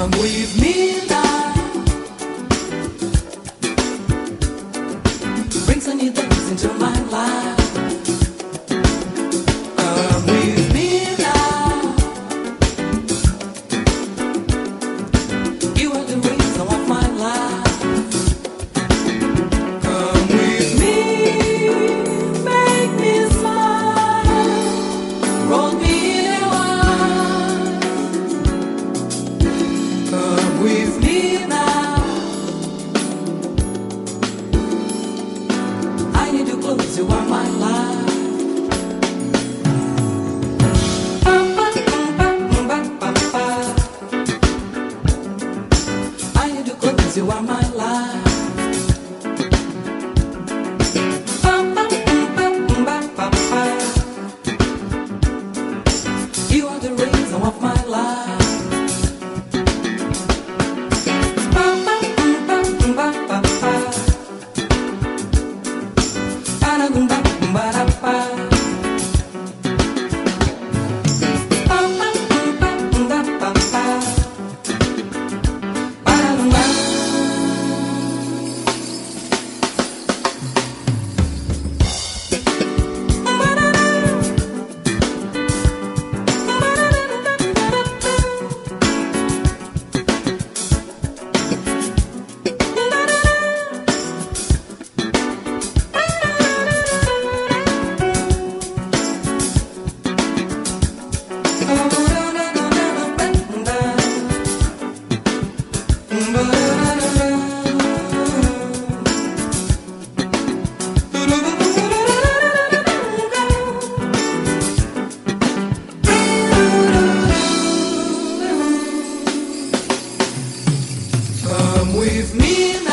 with me now. Bring some new things into my life. Come with me now. You are the reason of my life. Come with me, make me smile, roll me in a while. Come with me now. I need you close, you are my life. I need you close, you are my life. You are the reason of my life. Come with me.